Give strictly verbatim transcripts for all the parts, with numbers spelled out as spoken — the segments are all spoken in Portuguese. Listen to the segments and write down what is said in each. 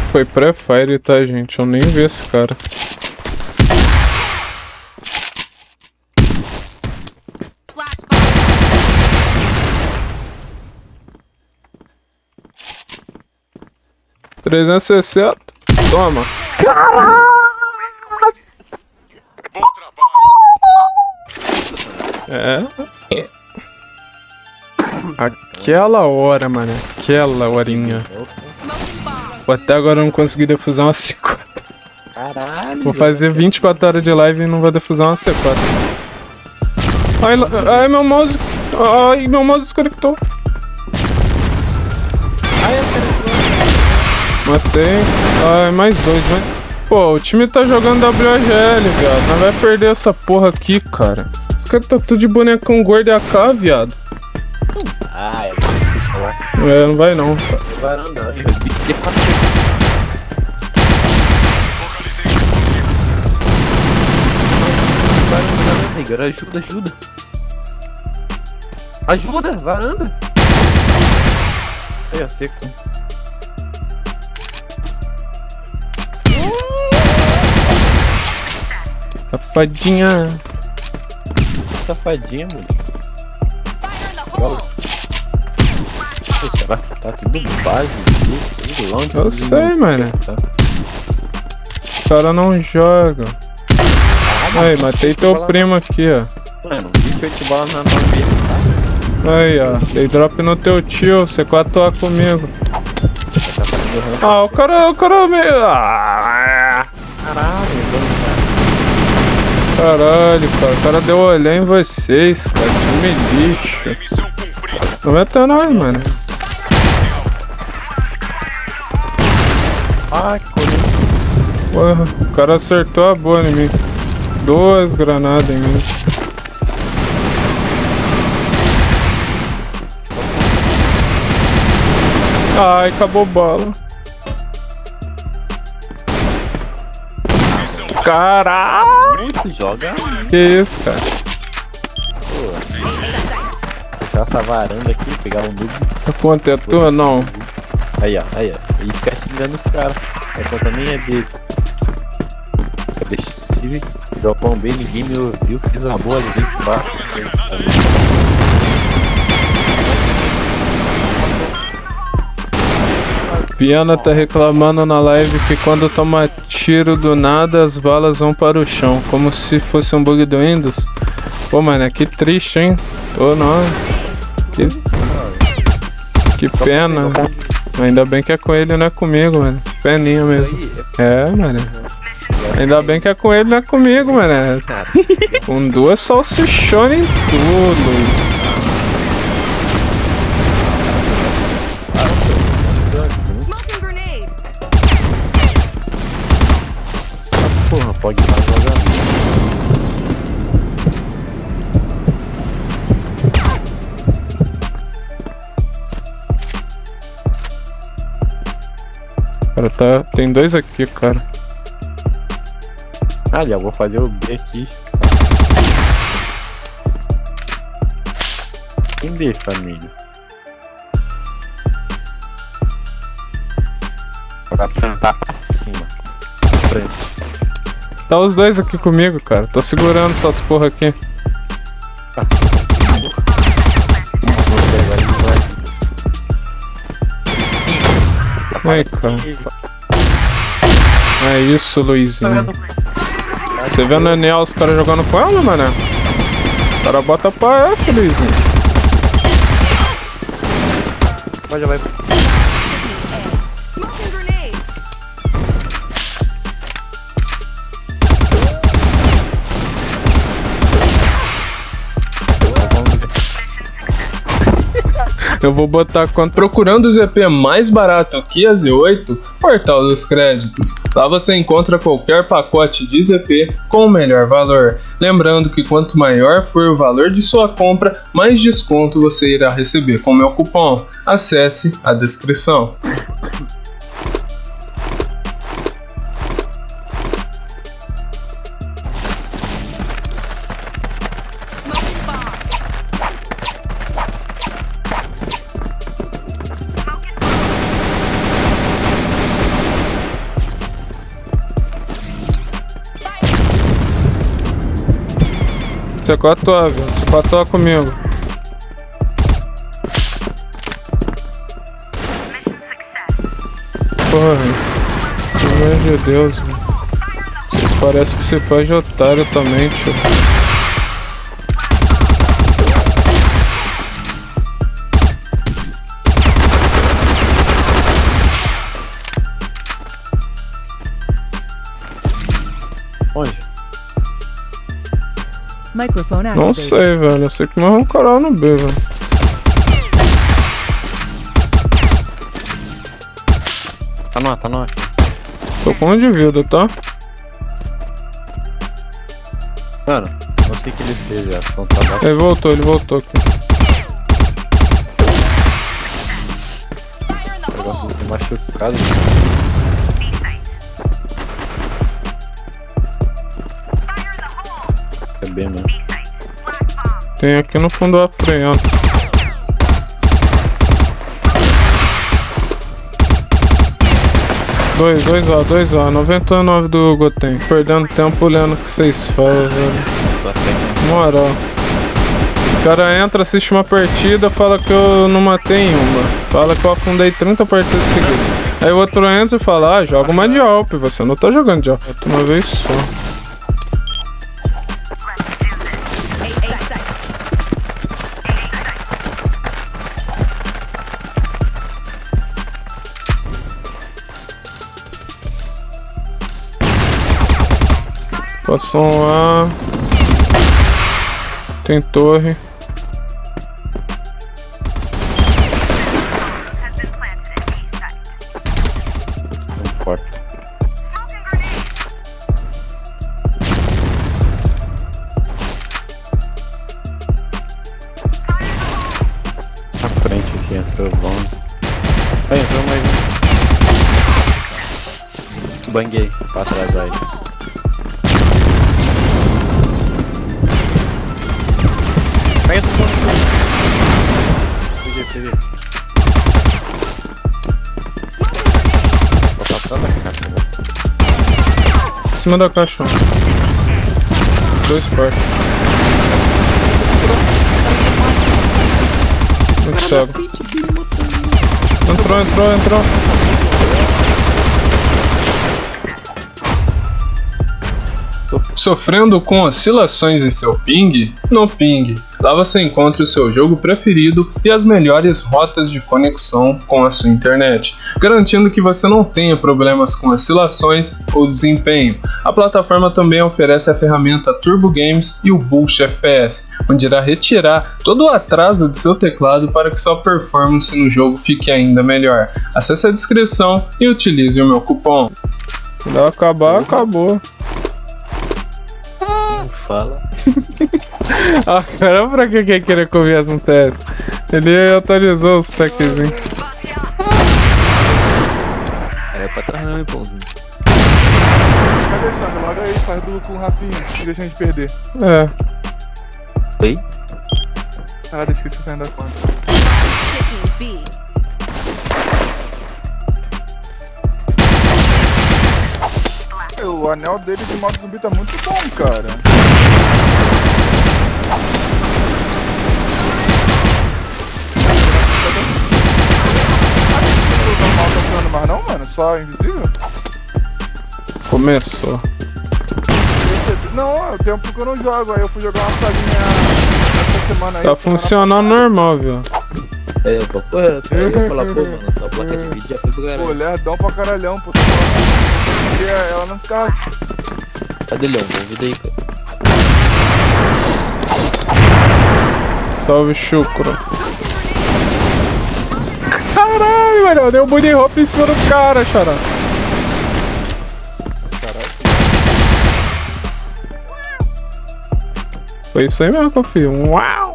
foi pré-fire, tá, gente? Eu nem vi esse cara. trezentos e sessenta. Toma. Caralho! Bom trabalho. É. Aquela hora, mano. Aquela horinha. Pô, até agora eu não consegui defusar uma C quatro. Caralho. Vou fazer vinte e quatro horas de live e não vou defusar uma C quatro. Ai, ai, meu mouse. Ai, meu mouse desconectou. Ai, eu quero... Matei. Ai, mais dois, vai. Pô, o time tá jogando W G L, viado. Nós vai perder essa porra aqui, cara. Os caras tá tudo de bonecão gordo e A K, viado. Ah, é. É, não vai não. Varanda, eu vi que varanda, ajuda, ajuda. Ajuda, varanda. Aí, ó, seco. Safadinha. Safadinha, mano. Será que tá tudo base? Tudo longe. Eu sei, mano. Os caras não jogam. Aí, matei teu primo aqui, ó. Mano, vinte e oito bolas na mão dele, tá? Aí, ó. Dei drop no teu tio. C quatro A comigo. Ah, o cara, o cara me... Ah. Caralho, Caralho, cara. O cara deu olhar em vocês, cara. Time lixo. Não vai ter nós, mano. Ai, que coisa. Porra, o cara acertou a boa em mim. Duas granadas em mim. Ai, acabou bala. Caralho! Muito joga. Que isso, cara? Pô. Fechar essa varanda aqui, pegar um noob. Essa conta é tua, não? Aí, ó, aí, ó. E ficar xingando os caras. A conta nem é dele. Eu deixei dropar um B, ninguém me ouviu, fiz uma boa ali dentro do bar. Piana tá reclamando na live que quando toma tiro do nada as balas vão para o chão, como se fosse um bug do Windows. Pô, mano, que triste, hein? Tô não. Que, que pena. Ainda bem que é com ele, não é comigo, mano. Peninha mesmo. É, mano. Ainda bem que é com ele, não é comigo, mano. Com duas salsichonas em tudo. Porra, pode estar jogando. Cara, tá... tem dois aqui, cara. Ah, já vou fazer o B aqui. Tem B, família. Pra plantar pra cima. Frente. Tá os dois aqui comigo, cara. Tô segurando essas porra aqui. Ai, cara. É isso, Luizinho. Você vê no Enel os caras jogando com ela, mano? Os caras botam pra F, Luizinho. Mas já vai. Eu vou botar quanto. Procurando o Z P mais barato que a Z oito, Portal dos Créditos. Lá você encontra qualquer pacote de Z P com o melhor valor. Lembrando que quanto maior for o valor de sua compra, mais desconto você irá receber com meu cupom. Acesse a descrição. C quatro A, velho. C quatro A comigo. Porra, pelo amor de Deus, mano. Vocês parecem que se faz de otário também, tio. Onde? Não sei, velho. Eu sei que nós vamos caralho no B, velho. Tá no A, tá no A. Tô com um de vida, tá? Mano, não sei o que ele fez, velho. Então tá baixo. Ele voltou, ele voltou aqui. Eu gosto de ser machucado. É bem mesmo. Tem aqui no fundo a freando. Dois, dois A, dois A, noventa e nove do Goten. Perdendo tempo olhando o que vocês falam, velho. Moral. O cara entra, assiste uma partida, fala que eu não matei em uma. Fala que eu afundei trinta partidas seguidas. Aí o outro entra e fala, ah, joga uma de Alp. Você não tá jogando de Alp. Uma vez só. Passou um A. Tem torre. Um quarto. Na frente aqui entrou bom. Aí entrou mais um. Banguei pra trás aí. Pega todo mundo. Peguei, peguei. Vou passar da caixa, né? Em cima da caixa. Dois partes. Muito cego. Entrou, entrou, entrou. Sofrendo com oscilações em seu ping? No Ping. Lá você encontra o seu jogo preferido e as melhores rotas de conexão com a sua internet, garantindo que você não tenha problemas com oscilações ou desempenho. A plataforma também oferece a ferramenta Turbo Games e o Boost F P S, onde irá retirar todo o atraso de seu teclado para que sua performance no jogo fique ainda melhor. Acesse a descrição e utilize o meu cupom. Quando acabar, acabou. Fala. Ah, cara, pra que quer querer comer as teto? Ele atualizou os packzinhos. Era pra trás não, hein, pãozinho. Cadê, Xaga? Logo aí, faz duo com o Rafinha, que deixa a gente perder. É. Oi? Ah, deixa que você ainda conta. O anel dele de modo zumbi tá muito bom, cara. Não tá funcionando mais não, mano? Só invisível? Começou. Não, é o tempo que eu não jogo. Aí eu fui jogar uma salinha essa semana aí. Tá funcionando normal, viu? É, eu tô correndo. Eu ia falar, pô, mano, tua placa de vídeo já foi pro caralho. Pô, lerdão pra caralhão, pô. Tô falando que ela não ficava. Cadê Leão? Convida aí, cara. Salve, chucro. Caralho, mano, eu dei um bunny hop em cima do cara, xará. Caralho. Foi isso aí mesmo que eu fiz. Uau!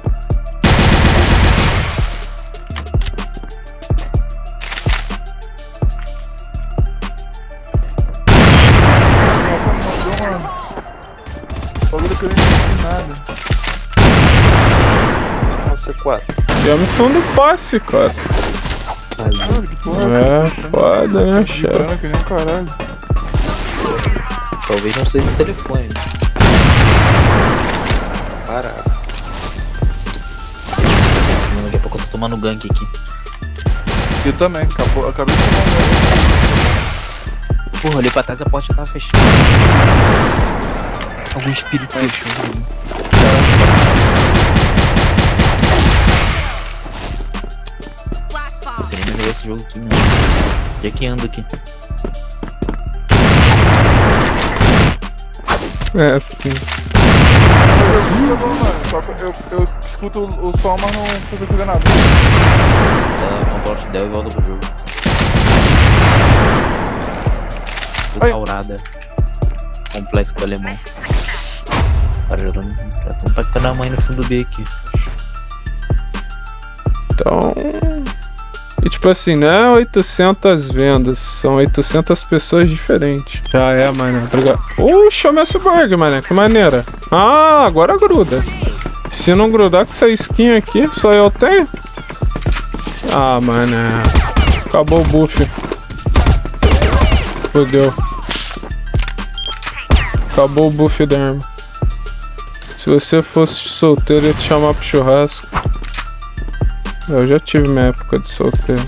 Bagulho que eu não entendi nada. C quatro. E a missão do passe, cara. Caralho, que porra É, foda, né, chefe? Vibrando que nem um caralho. Talvez não seja o telefone. parado. Daqui a pouco eu tô tomando gank aqui. Eu também, acabou, acabei de tomar um gank. Porra, olhei pra trás, a porta tava fechada. Algum espírito fechou. Você nem me jogou esse jogo aqui, não. Já que ando aqui. É, sim. Eu vi jogando, mano. Só que eu, eu escuto o, o som, mas não consigo fazer nada. Dá control de Del e volta pro jogo. Restaurada. Complexo do alemão. Cara, já estão já tacando a mãe no fundo B aqui. Então... E tipo assim, não é oitocentas vendas, são oitocentas pessoas diferentes. Já é, mano. Obrigado. Oxe, o iceberg, mano. Que maneira. Ah, agora gruda. Se não grudar com essa skin aqui, só eu tenho. Ah, mano. Acabou o buff. Fudeu. Acabou o buff da arma. Se você fosse solteiro, eu ia te chamar pro churrasco. Eu já tive minha época de solteiro.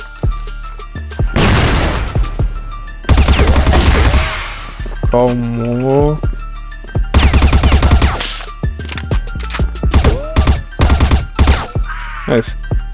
Calmou. É isso.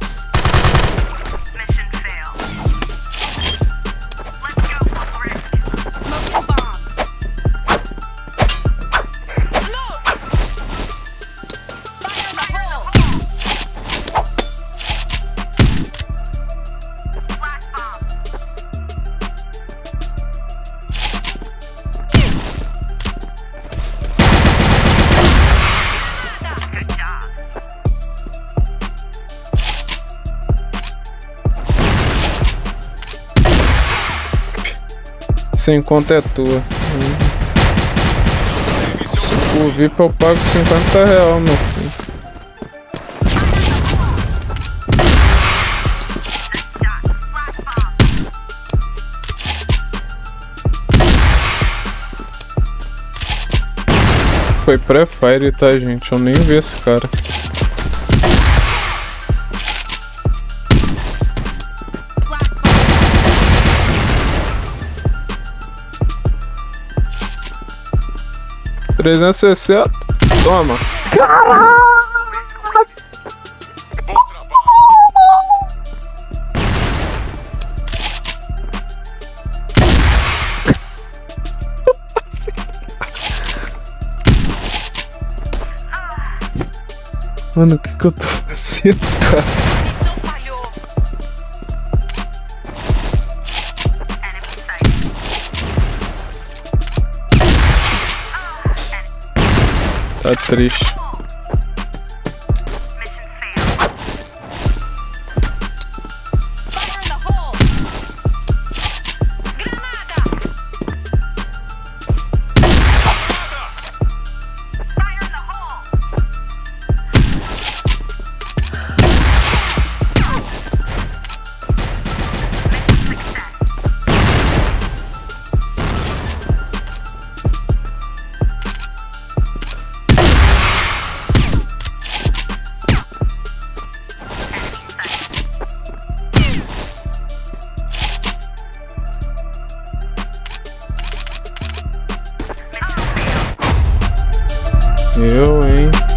Sem conta é tua. Se for V I P eu pago cinquenta reais, meu filho. Foi pré-fire, tá, gente? Eu nem vi esse cara. trezentos e sessenta. Toma. Caralho! Mano, o que que eu tô fazendo, cara? Tá triste. Eu, hein?